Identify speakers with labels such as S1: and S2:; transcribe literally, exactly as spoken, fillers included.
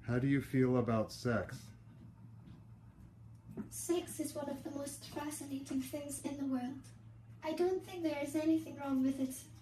S1: How do you feel about sex?
S2: Sex is one of the most fascinating things in the world. I don't think there is anything wrong with it